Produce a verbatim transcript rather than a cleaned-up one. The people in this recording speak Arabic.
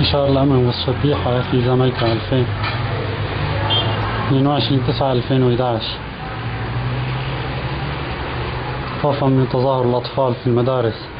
انتشار الأمن والفضيحة في جامايكا ألفين اثنين وعشرين تسعة ألفين وأحد عشر. خوفا من تظاهر الأطفال في المدارس.